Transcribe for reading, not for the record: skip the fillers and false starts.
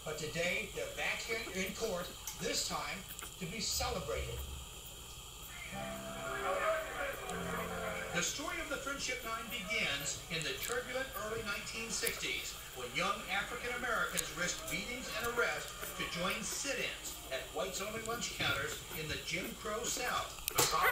But today, they're back here in court, this time to be celebrated. The story of the Friendship Nine begins in the turbulent early 1960s when young African Americans risked beatings and arrest to join sit-ins at whites-only lunch counters in the Jim Crow South.